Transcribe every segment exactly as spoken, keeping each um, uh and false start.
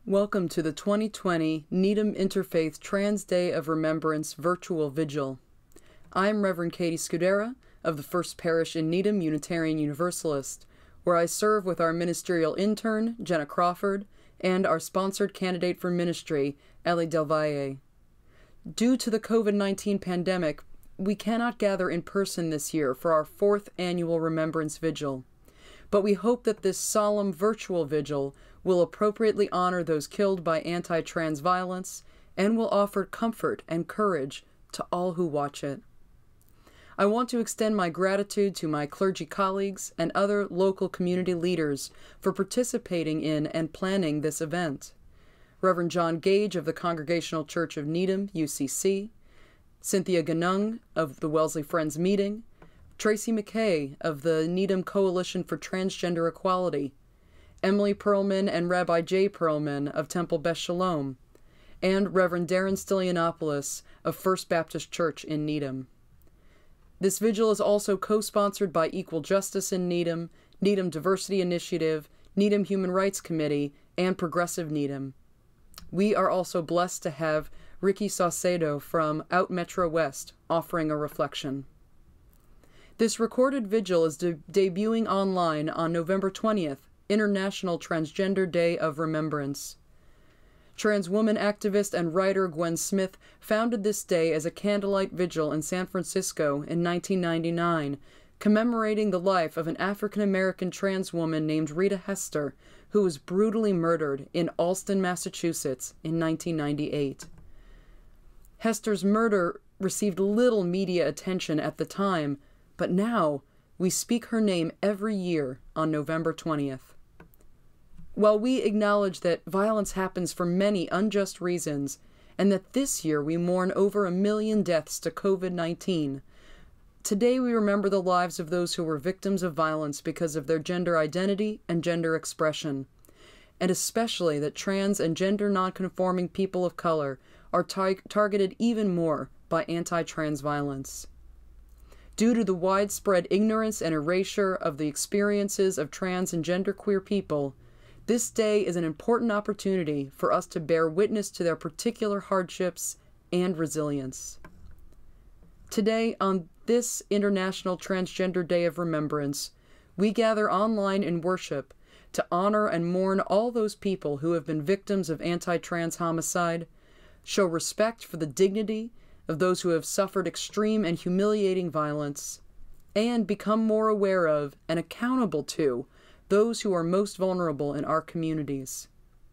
Welcome to the twenty twenty Needham Interfaith Trans Day of Remembrance Virtual Vigil. I'm Reverend Katie Scudera of the First Parish in Needham, Unitarian Universalist, where I serve with our ministerial intern, Jenna Crawford, and our sponsored candidate for ministry, Ellie Del Valle. Due to the COVID nineteen pandemic, we cannot gather in person this year for our fourth annual Remembrance Vigil, but we hope that this solemn virtual vigil will appropriately honor those killed by anti-trans violence and will offer comfort and courage to all who watch it. I want to extend my gratitude to my clergy colleagues and other local community leaders for participating in and planning this event. Reverend John Gage of the Congregational Church of Needham, U C C, Cynthia Ganung of the Wellesley Friends Meeting, Tracy McKay of the Needham Coalition for Transgender Equality, Emily Perlman and Rabbi Jay Perlman of Temple Beth Shalom, and Reverend Darren Stylianopoulos of First Baptist Church in Needham. This vigil is also co-sponsored by Equal Justice in Needham, Needham Diversity Initiative, Needham Human Rights Committee, and Progressive Needham. We are also blessed to have Ricky Saucedo from Out Metro West offering a reflection. This recorded vigil is de- debuting online on November twentieth, International Transgender Day of Remembrance. Trans woman activist and writer Gwen Smith founded this day as a candlelight vigil in San Francisco in nineteen ninety-nine, commemorating the life of an African-American trans woman named Rita Hester, who was brutally murdered in Alston, Massachusetts in nineteen ninety-eight. Hester's murder received little media attention at the time, but now we speak her name every year on November twentieth. While we acknowledge that violence happens for many unjust reasons, and that this year we mourn over a million deaths to COVID nineteen, today we remember the lives of those who were victims of violence because of their gender identity and gender expression, and especially that trans and gender nonconforming people of color are tar- targeted even more by anti-trans violence. Due to the widespread ignorance and erasure of the experiences of trans and genderqueer people, this day is an important opportunity for us to bear witness to their particular hardships and resilience. Today, on this International Transgender Day of Remembrance, we gather online in worship to honor and mourn all those people who have been victims of anti-trans homicide, show respect for the dignity of those who have suffered extreme and humiliating violence, and become more aware of and accountable to those who are most vulnerable in our communities.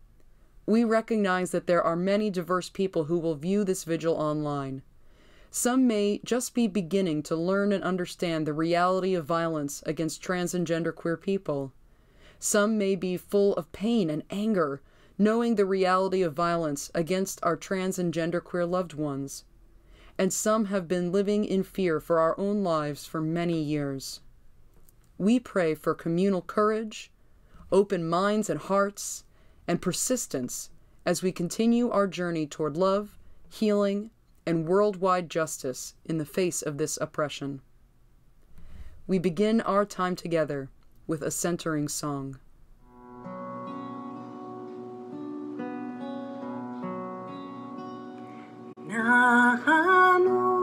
We recognize that there are many diverse people who will view this vigil online. Some may just be beginning to learn and understand the reality of violence against trans and genderqueer people. Some may be full of pain and anger, knowing the reality of violence against our trans and genderqueer loved ones. And some have been living in fear for our own lives for many years. We pray for communal courage, open minds and hearts, and persistence as we continue our journey toward love, healing, and worldwide justice in the face of this oppression. We begin our time together with a centering song. Nahamu,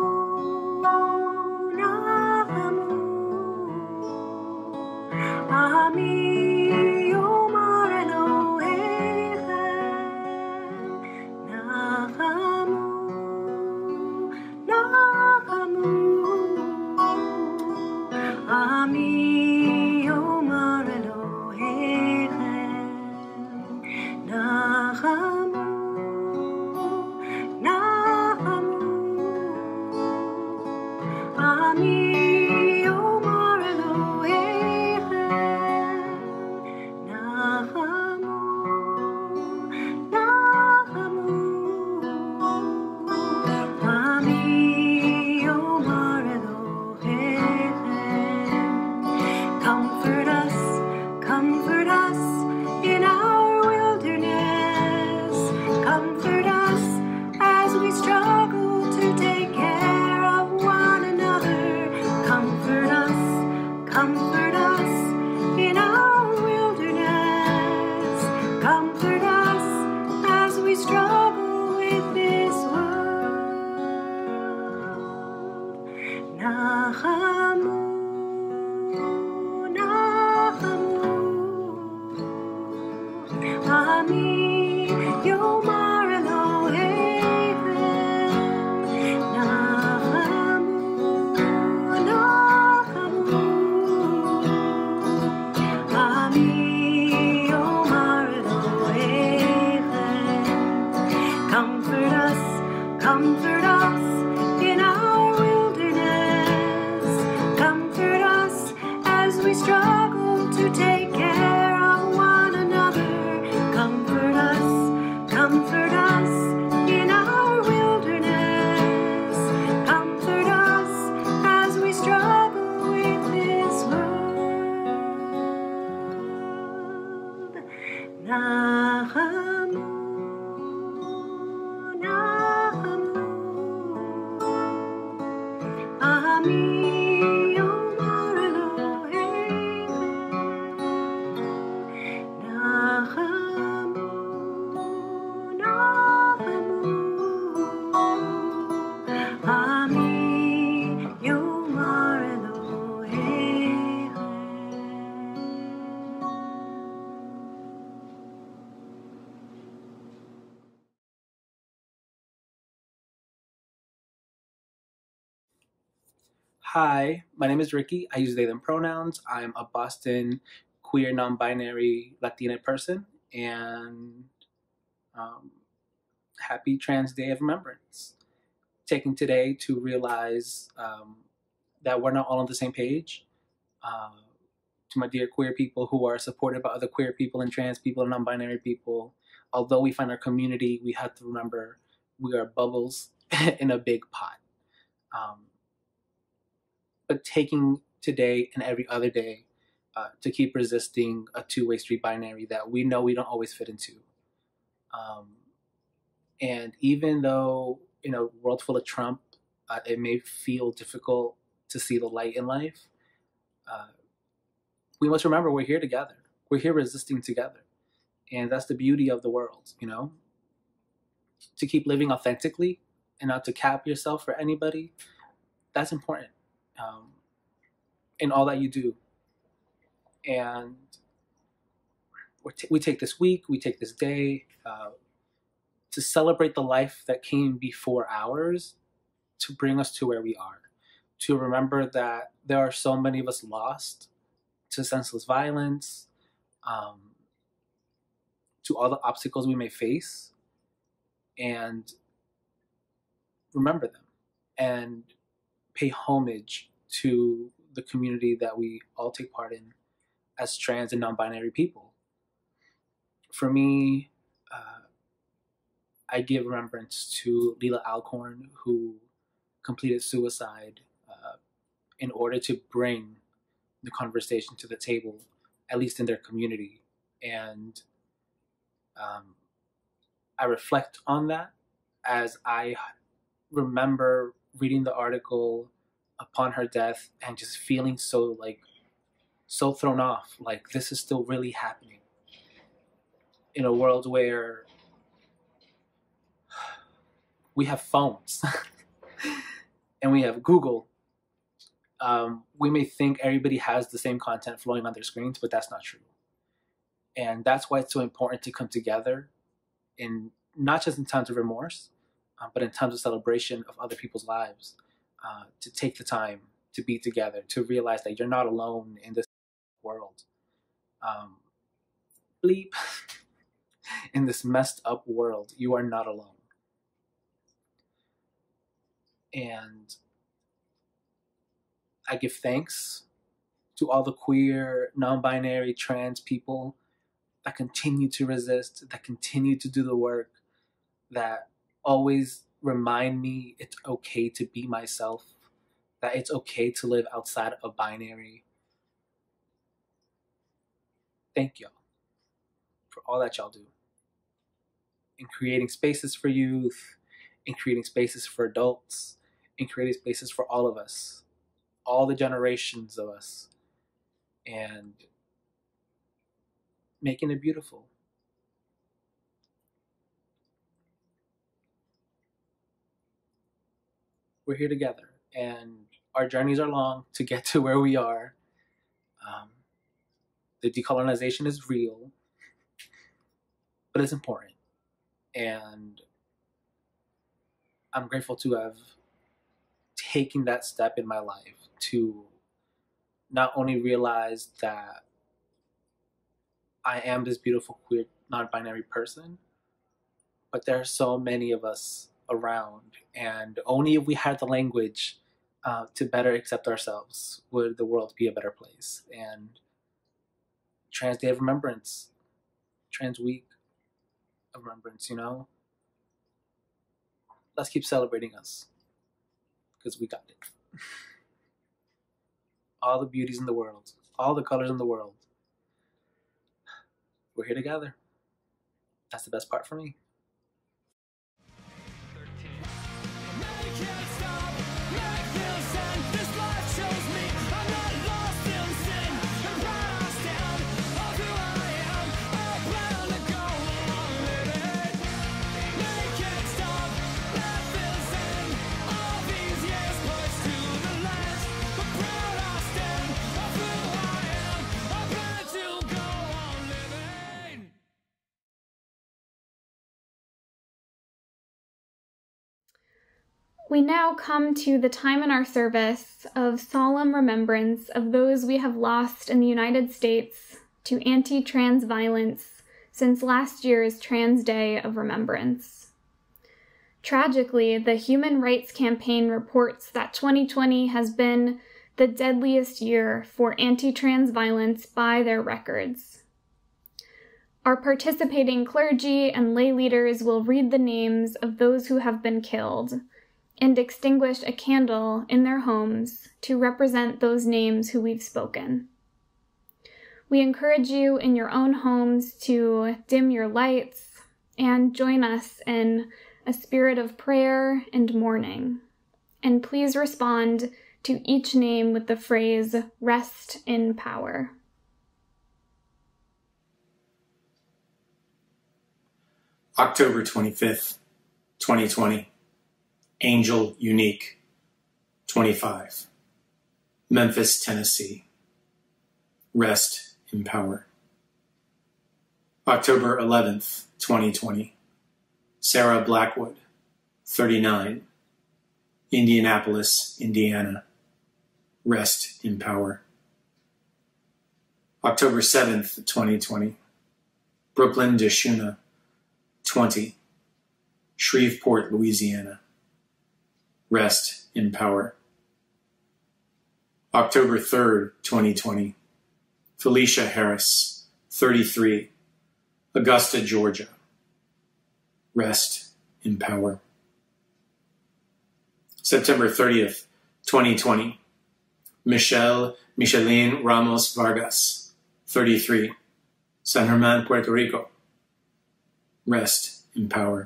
Nahamu, Ami Omar Elohim, Nahamu, Nahamu, Ami Omar Elohim, Nahamu. Ami Omar Elohim, Nahamu, Nahamu, Ami Omar Elohim. Comfort us, comfort us in our wilderness. Comfort us as we struggle to take care of one another. Comfort us, comfort us in our wilderness. Comfort us Ami Yomar Elohim Nachamu Nachamu Ami Yomar Elohim Comfort us, comfort us in our wilderness. Comfort us as we struggle to take care of one another. Comfort us, comfort us in our wilderness. Comfort us as we struggle with this world. Nachamu, Nachamu, Ami Yomar Elohim Nachamu, Nachamu, Ami Yomar Elohim. Hi, my name is Ricky. I use they, them pronouns. I'm a Boston queer, non-binary Latina person, and um, happy Trans Day of Remembrance. Taking today to realize um, that we're not all on the same page. Uh, to my dear queer people who are supported by other queer people and trans people and non-binary people, although we find our community, we have to remember we are bubbles in a big pot. Um, but taking today and every other day uh, to keep resisting a two-way street binary that we know we don't always fit into. Um, and even though in a world full of Trump, uh, it may feel difficult to see the light in life, uh, we must remember we're here together. We're here resisting together. And that's the beauty of the world, you know? To keep living authentically and not to cap yourself for anybody, that's important. Um, in all that you do. And we're t- we take this week, we take this day uh, to celebrate the life that came before ours to bring us to where we are. To remember that there are so many of us lost to senseless violence, um, to all the obstacles we may face, and remember them and pay homage to the community that we all take part in as trans and non-binary people. For me, uh, I give remembrance to Leela Alcorn, who completed suicide uh, in order to bring the conversation to the table, at least in their community. And um, I reflect on that as I remember reading the article upon her death and just feeling so like so thrown off, like this is still really happening in a world where we have phones and we have Google. Um, we may think everybody has the same content flowing on their screens, but that's not true. And that's why it's so important to come together in not just in times of remorse, uh, but in times of celebration of other people's lives, uh, to take the time to be together, to realize that you're not alone in this world. Um, bleep. In this messed up world, you are not alone. And I give thanks to all the queer, non-binary, trans people that continue to resist, that continue to do the work, that always remind me it's okay to be myself, that it's okay to live outside of binary. Thank y'all for all that y'all do in creating spaces for youth, in creating spaces for adults, in creating spaces for all of us, all the generations of us, and making it beautiful. We're here together, and our journeys are long to get to where we are. Um, the decolonization is real. but it's important. And I'm grateful to have taken that step in my life to not only realize that I am this beautiful queer non-binary person, but there are so many of us around, and only if we had the language uh, to better accept ourselves would the world be a better place. And Trans Day of Remembrance, Trans Week of Remembrance, you know, let's keep celebrating us, because we got it. All the beauties in the world, all the colors in the world, we're here together. That's the best part for me. We now come to the time in our service of solemn remembrance of those we have lost in the United States to anti-trans violence since last year's Trans Day of Remembrance. Tragically, the Human Rights Campaign reports that twenty twenty has been the deadliest year for anti-trans violence by their records. Our participating clergy and lay leaders will read the names of those who have been killed and extinguish a candle in their homes to represent those names who we've spoken. We encourage you in your own homes to dim your lights and join us in a spirit of prayer and mourning. And please respond to each name with the phrase, "Rest in power." October twenty-fifth, twenty twenty. Angel Unique, twenty-five, Memphis, Tennessee. Rest in power. October eleventh, twenty twenty. Sarah Blackwood, thirty-nine, Indianapolis, Indiana. Rest in power. October seventh, twenty twenty. Brooklyn Deshuna, twenty, Shreveport, Louisiana. Rest in power. October third, twenty twenty. Felicia Harris, thirty-three, Augusta, Georgia. Rest in power. September thirtieth, twenty twenty. Michelle Micheline Ramos Vargas, thirty-three, San German, Puerto Rico. Rest in power.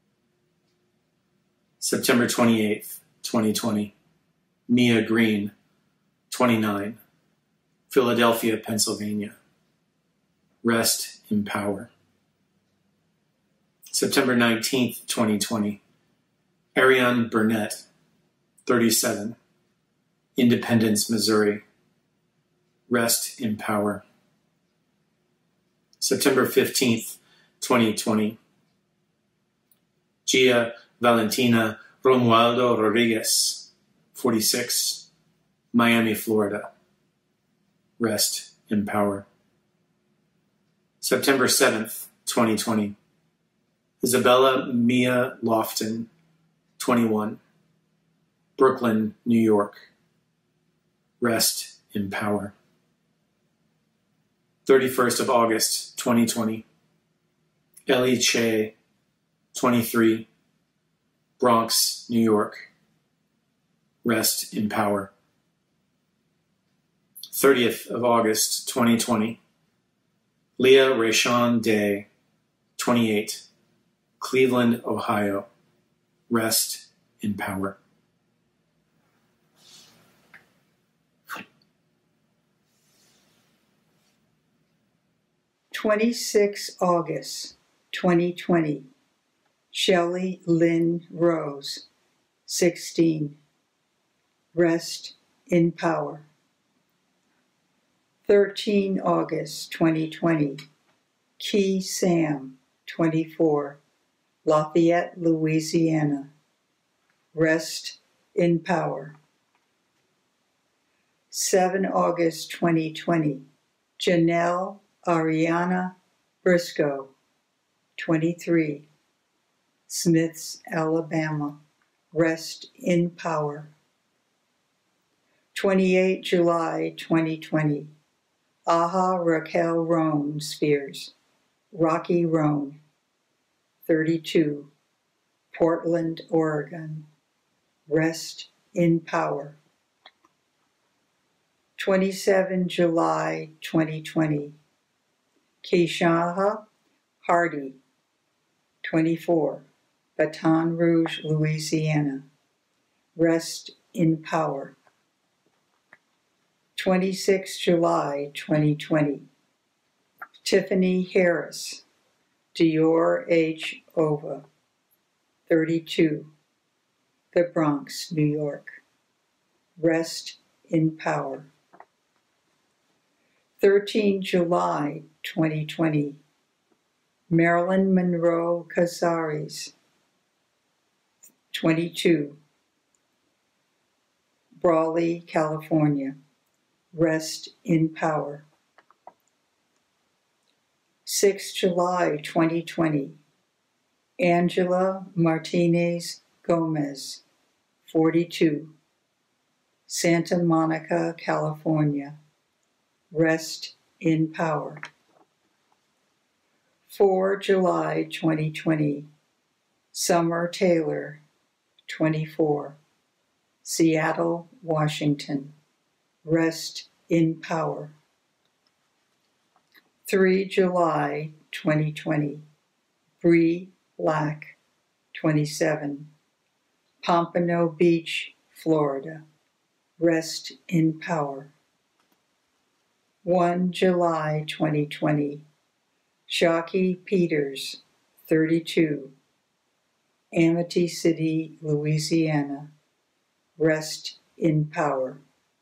September twenty-eighth, twenty twenty. Mia Green, twenty-nine, Philadelphia, Pennsylvania. Rest in power. September nineteenth, twenty twenty. Ariane Burnett, thirty-seven, Independence, Missouri. Rest in power. September fifteenth, twenty twenty. Gia Valentina Romualdo Rodriguez, forty-six, Miami, Florida. Rest in power. September seventh, twenty twenty. Isabella Mia Lofton, twenty-one, Brooklyn, New York. Rest in power. thirty-first of August, twenty twenty. Ellie Che, twenty-three, Bronx, New York. Rest in power. thirtieth of August, twenty twenty. Leah Rayshawn Day, twenty-eight, Cleveland, Ohio. Rest in power. twenty-sixth of August, twenty twenty. Shelley Lynn Rose, sixteen, Rest in power. thirteenth of August, twenty twenty. Key Sam, twenty-four, Lafayette, Louisiana. Rest in power. seven August twenty twenty, Janelle Ariana Briscoe, twenty-three, Smiths, Alabama. Rest in power. twenty-eight July twenty twenty, Aha Raquel Roan Spears, Rocky Roan, thirty-two, Portland, Oregon. Rest in power. twenty-seven July twenty twenty, Keishaha Hardy, twenty-four, Baton Rouge, Louisiana. Rest in power. twenty-six July twenty twenty, Tiffany Harris, Dior H. Ova, thirty-two, The Bronx, New York. Rest in power. thirteen July twenty twenty, Marilyn Monroe Casares, twenty-two, Brawley, California. Rest in power. six July twenty twenty, Angela Martinez Gomez, forty-two, Santa Monica, California. Rest in power. four July twenty twenty, Summer Taylor, twenty-four, Seattle, Washington. Rest in power. three July twenty twenty, Bree Black, twenty-seven, Pompano Beach, Florida. Rest in power. one July twenty twenty, Shockey Peters, thirty-two, Amity City, Louisiana. Rest in power.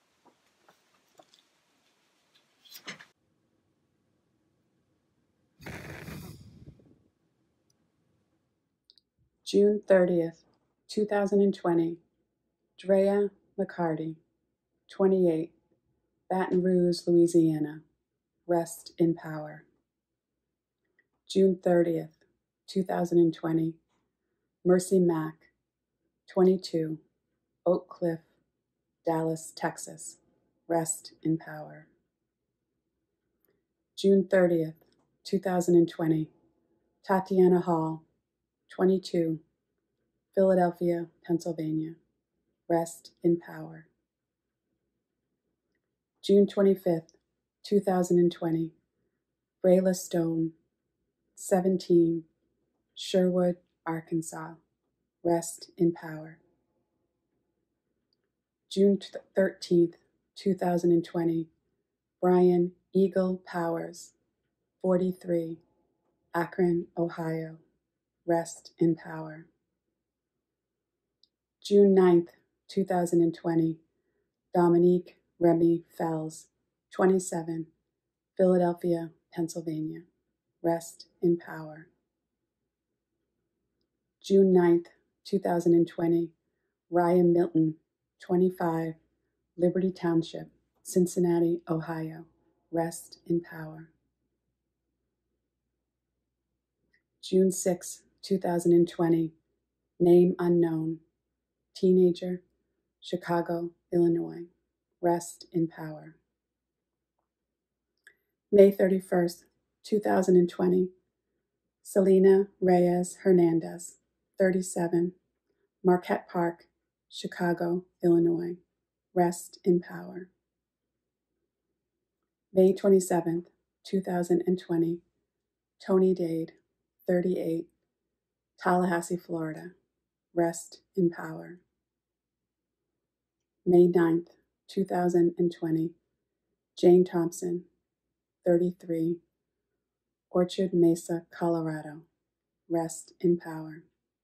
June thirtieth, two thousand twenty, Drea McCarty, twenty-eight, Baton Rouge, Louisiana. Rest in power. June thirtieth, two thousand twenty, Mercy Mack, twenty-two, Oak Cliff, Dallas, Texas. Rest in power. June thirtieth, two thousand twenty, Tatiana Hall, twenty-two, Philadelphia, Pennsylvania. Rest in power. June twenty-fifth, two thousand twenty, Brayla Stone, seventeen, Sherwood, Arkansas. Rest in power. June thirteenth, two thousand twenty, Brian Eagle Powers, forty-three, Akron, Ohio. Rest in power. June ninth, two thousand twenty, Dominique Remy Fells, twenty-seven, Philadelphia, Pennsylvania. Rest in power. June ninth, two thousand twenty, Ryan Milton, twenty-five, Liberty Township, Cincinnati, Ohio. Rest in power. June sixth, two thousand twenty, name unknown, teenager, Chicago, Illinois. Rest in power. May thirty-first, two thousand twenty, Selena Reyes Hernandez, thirty-seven, Marquette Park, Chicago, Illinois. Rest in power. May twenty-seventh, two thousand twenty, Tony Dade, thirty-eight, Tallahassee, Florida. Rest in power. May ninth, two thousand twenty, Jane Thompson, thirty-three, Orchard Mesa, Colorado. Rest in power.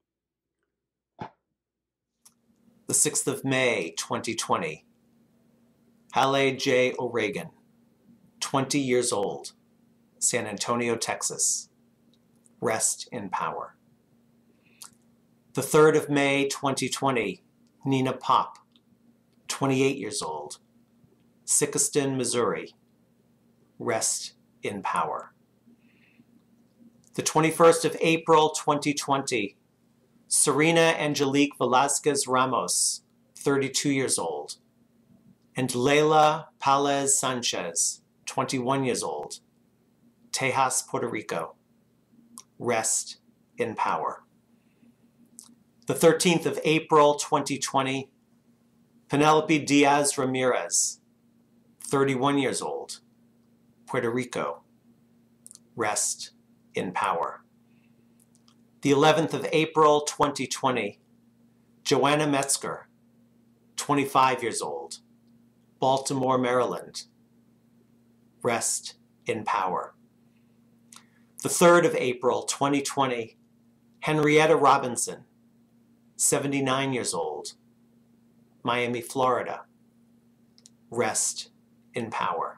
The sixth of May, twenty twenty, Halle J. O'Regan, twenty years old, San Antonio, Texas. rest in power. The third of May, twenty twenty, Nina Pop, twenty-eight years old, Sickiston, Missouri, rest in power. The twenty-first of April, twenty twenty, Serena Angelique Velasquez Ramos, thirty-two years old, and Leila Palez Sanchez, twenty-one years old, Tejas, Puerto Rico, rest in power. The thirteenth of April, twenty twenty, Penelope Diaz Ramirez, thirty-one years old, Puerto Rico, rest in power. The eleventh of April, twenty twenty, Joanna Metzger, twenty-five years old, Baltimore, Maryland, rest in power. The third of April, twenty twenty, Henrietta Robinson, seventy-nine years old, Miami, Florida, rest in power.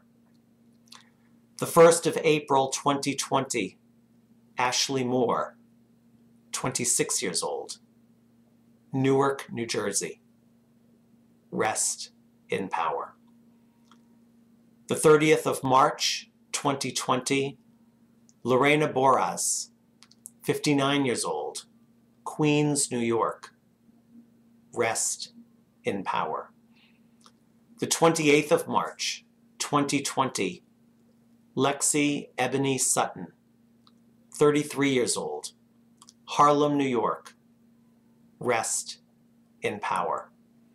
The first of April, twenty twenty, Ashley Moore, twenty-six years old, Newark, New Jersey, rest in power. The thirtieth of March, twenty twenty, Lorena Boras, fifty-nine years old, Queens, New York, rest in power. The twenty-eighth of March, twenty twenty, Lexi Ebony Sutton, thirty-three years old, Harlem, New York, rest in power.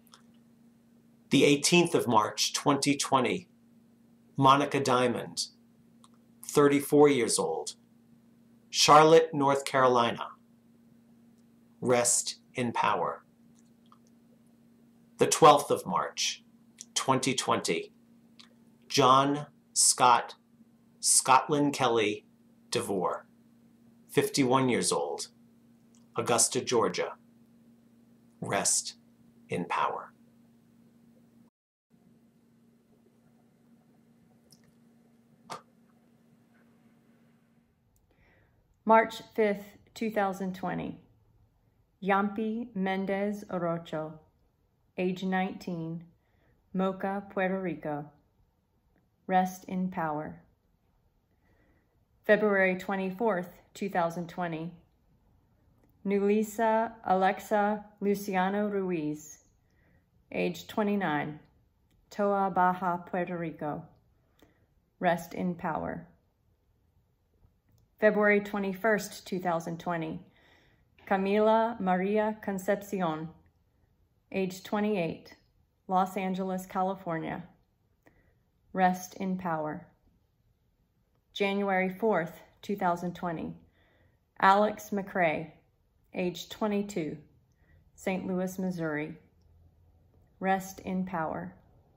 The eighteenth of March, twenty twenty, Monica Diamond, thirty-four years old, Charlotte, North Carolina, rest in power. The twelfth of March, twenty twenty, John Scott Scotland Kelly DeVore, fifty-one years old, Augusta, Georgia, rest in power. March fifth, two thousand twenty, Yampi Mendez Orocho, age nineteen, Moca, Puerto Rico, rest in power. February twenty-fourth, two thousand twenty, Nulisa Alexa Luciano Ruiz, age twenty-nine, Toa Baja, Puerto Rico, rest in power. February twenty-first, two thousand twenty, Camila Maria Concepcion, age twenty-eight, Los Angeles, California, rest in power. January fourth, two thousand twenty, Alex McCrae, age twenty-two, Saint Louis, Missouri, rest in power.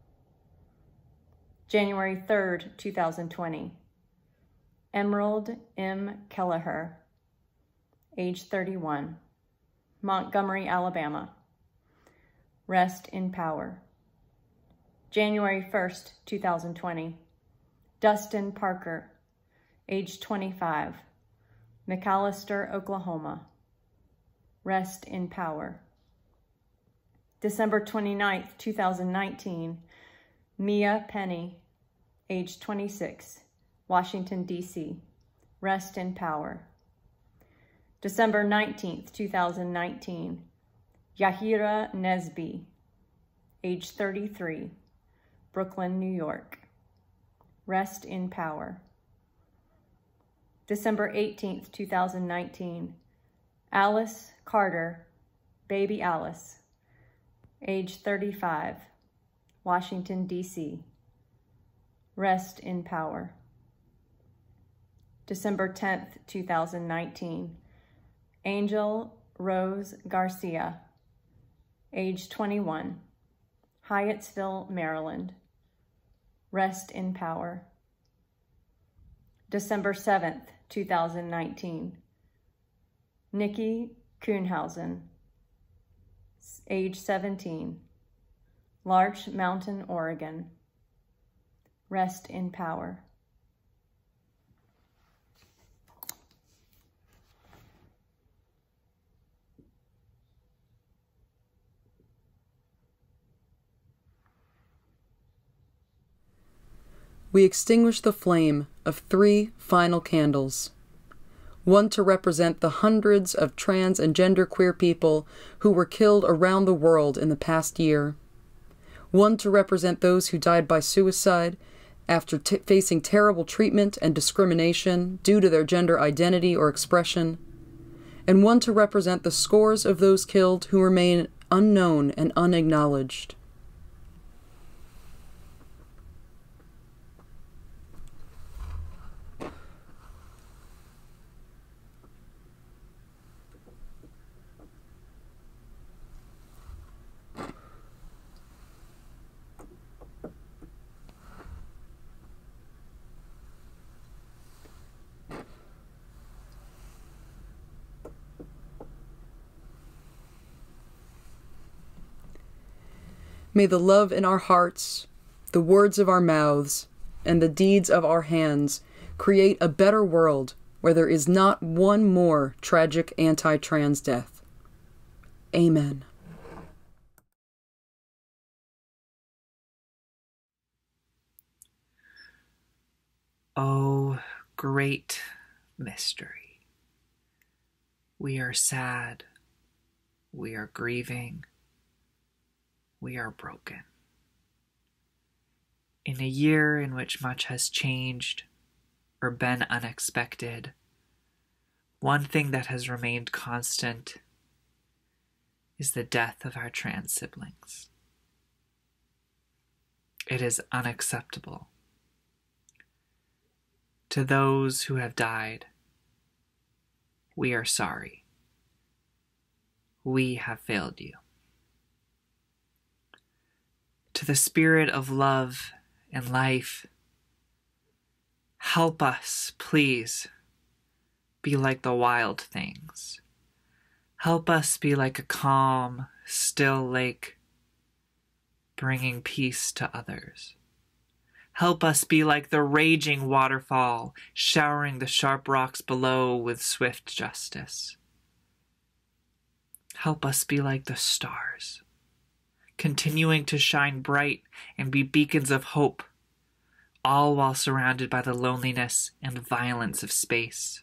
January third, two thousand twenty, Emerald M. Kelleher, age thirty-one, Montgomery, Alabama, rest in power. January first, two thousand twenty, Dustin Parker, age twenty-five, McAllister, Oklahoma, rest in power. December twenty-ninth, two thousand nineteen, Mia Penny, age twenty-six, Washington, D C, rest in power. December nineteenth, two thousand nineteen, Yahira Nesby, age thirty-three, Brooklyn, New York, rest in power. December eighteenth, two thousand nineteen, Alice Carter, baby Alice, age thirty-five, Washington, D C, rest in power. December tenth, two thousand nineteen, Angel Rose Garcia, age twenty-one, Hyattsville, Maryland, rest in power. December seventh, two thousand nineteen, Nikki Kuhnhausen, age seventeen, Larch Mountain, Oregon, rest in power. we extinguish the flame of three final candles. One to represent the hundreds of trans and genderqueer people who were killed around the world in the past year. One to represent those who died by suicide after t- facing terrible treatment and discrimination due to their gender identity or expression. And one to represent the scores of those killed who remain unknown and unacknowledged. May the love in our hearts, the words of our mouths, and the deeds of our hands create a better world where there is not one more tragic anti-trans death. Amen. Oh, great mystery. We are sad. We are grieving. We are broken. In a year in which much has changed or been unexpected, one thing that has remained constant is the death of our trans siblings. It is unacceptable. To those who have died, we are sorry. We have failed you. To the spirit of love and life, help us, please, be like the wild things. Help us be like a calm, still lake, bringing peace to others. Help us be like the raging waterfall, showering the sharp rocks below with swift justice. Help us be like the stars, continuing to shine bright and be beacons of hope, all while surrounded by the loneliness and violence of space.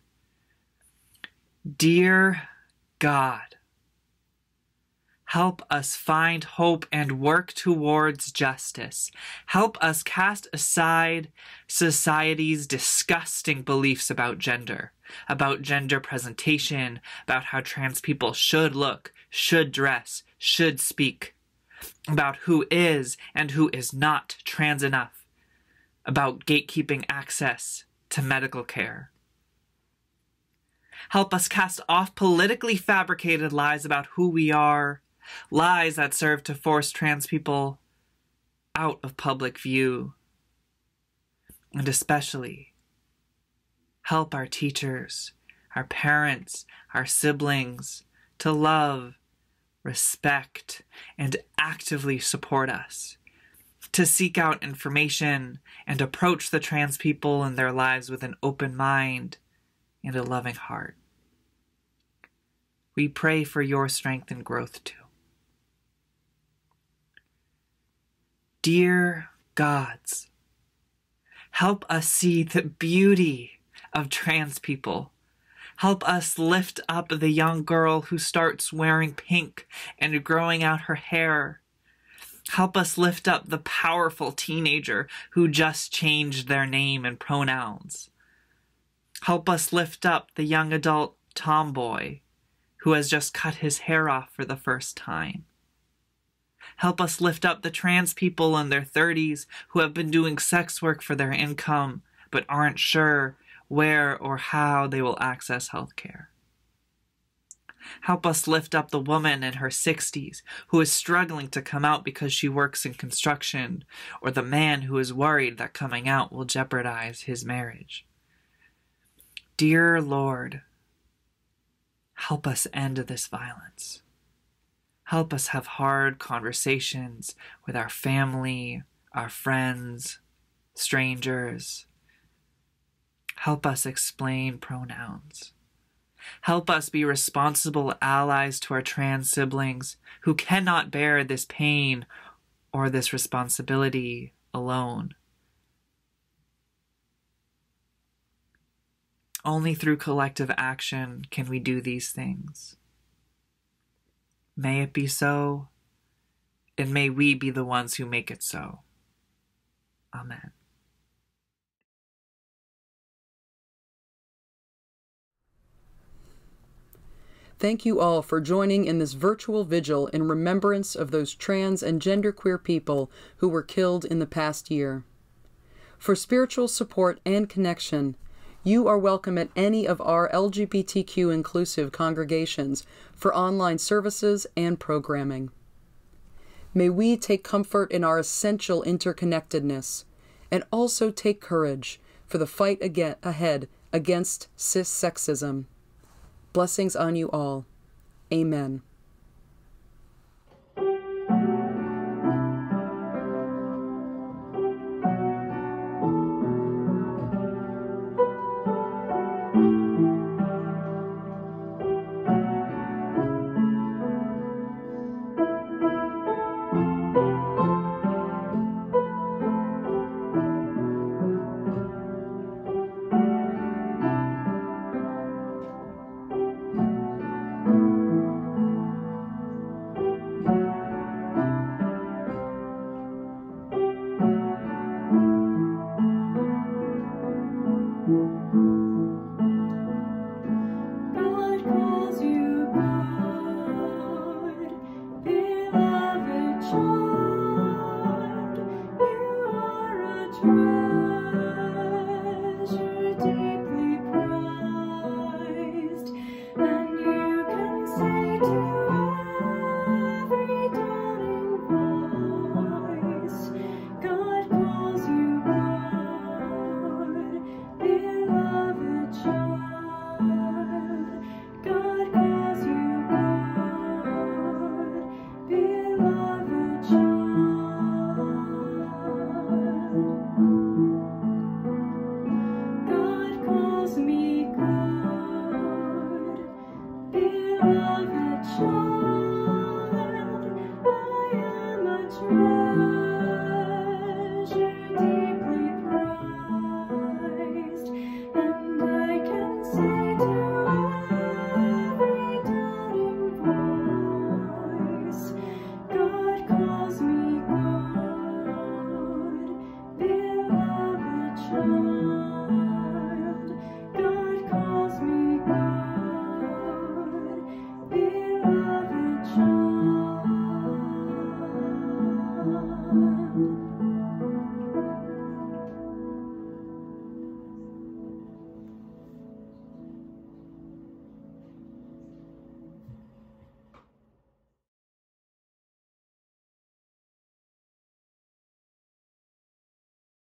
Dear God, help us find hope and work towards justice. Help us cast aside society's disgusting beliefs about gender, about gender presentation, about how trans people should look, should dress, should speak, about who is and who is not trans enough, about gatekeeping access to medical care. Help us cast off politically fabricated lies about who we are, lies that serve to force trans people out of public view. And especially, help our teachers, our parents, our siblings to love, respect, and actively support us, to seek out information and approach the trans people in their lives with an open mind and a loving heart. We pray for your strength and growth too. Dear gods, help us see the beauty of trans people. Help us lift up the young girl who starts wearing pink and growing out her hair. Help us lift up the powerful teenager who just changed their name and pronouns. Help us lift up the young adult tomboy who has just cut his hair off for the first time. Help us lift up the trans people in their thirties who have been doing sex work for their income but aren't sure where or how they will access health care. Help us lift up the woman in her sixties who is struggling to come out because she works in construction, or the man who is worried that coming out will jeopardize his marriage. Dear Lord, help us end this violence. Help us have hard conversations with our family, our friends, strangers. Help us explain pronouns. Help us be responsible allies to our trans siblings who cannot bear this pain or this responsibility alone. Only through collective action can we do these things. May it be so, and may we be the ones who make it so. Amen. Thank you all for joining in this virtual vigil in remembrance of those trans and genderqueer people who were killed in the past year. For spiritual support and connection, you are welcome at any of our L G B T Q inclusive congregations for online services and programming. May we take comfort in our essential interconnectedness and also take courage for the fight again, ahead against cis-sexism. Blessings on you all. Amen. Beloved child.